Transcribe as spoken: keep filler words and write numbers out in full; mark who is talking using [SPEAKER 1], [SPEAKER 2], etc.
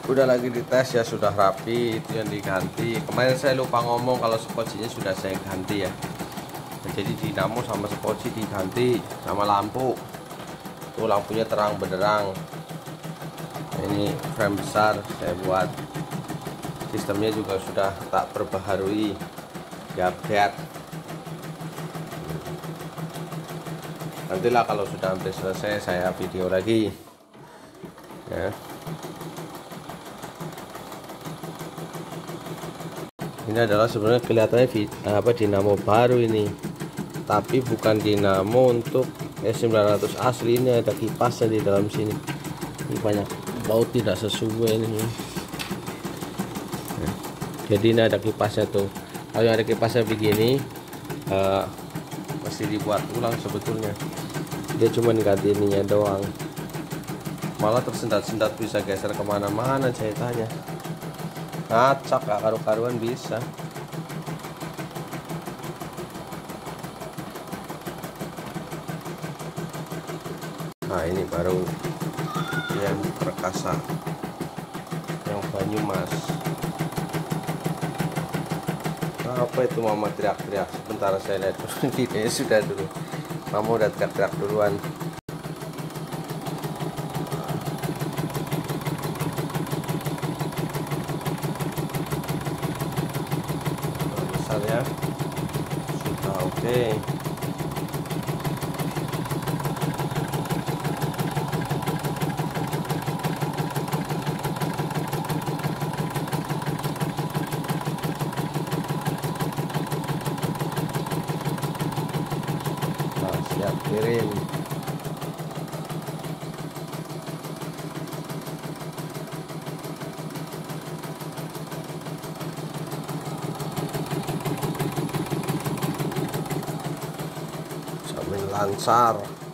[SPEAKER 1] udah lagi dites ya, sudah rapi, itu yang diganti. Kemarin saya lupa ngomong kalau skocinya sudah saya ganti ya. Nah, jadi dinamo sama skoci diganti sama lampu. Tuh lampunya terang benderang. Nah, ini frame besar saya buat. Sistemnya juga sudah tak perbaharui, diupdate. Nantilah kalau sudah hampir selesai saya video lagi ya. Ini adalah sebenarnya kelihatannya apa dinamo baru ini, tapi bukan dinamo untuk S sembilan ratus asli. Ini ada kipasnya di dalam sini. Ini banyak baut tidak sesuai ini. Nah, jadi ini ada kipasnya tuh. Kalau ada kipasnya begini uh, mesti dibuat ulang sebetulnya. Dia cuma ganti ininya doang. Malah tersendat-sendat, bisa geser kemana-mana ceritanya. Ngacak gak karu-karuan bisa. Nah ini baru yang perkasa, yang Banyumas. Apa itu mama teriak-teriak? Sebentar saya lihat dulu. Videonya sudah dulu. Mama udah teriak-teriak duluan. Ya sudah oke. Okay. Nah, siap kirim. Lancar.